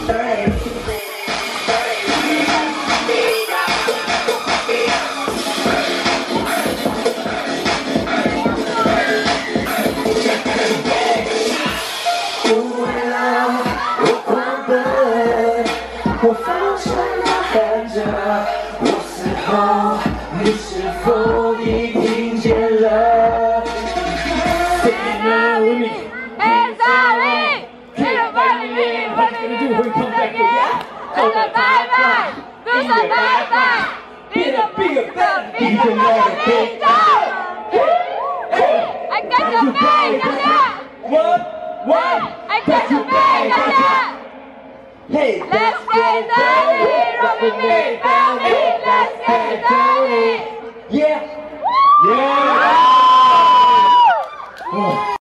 我放声呐喊着，我嘶吼，你是否已听见了 ？Stand up with me, hands on me, keep it running me, what are you gonna do when we come back again? Do the bye-bye, do the bye-bye, be the bigger, better, be the better, be the I got your bag, What? I got your bag, Hey, let's get dirty, rock with me, family, let's get dirty. Yeah. Yeah.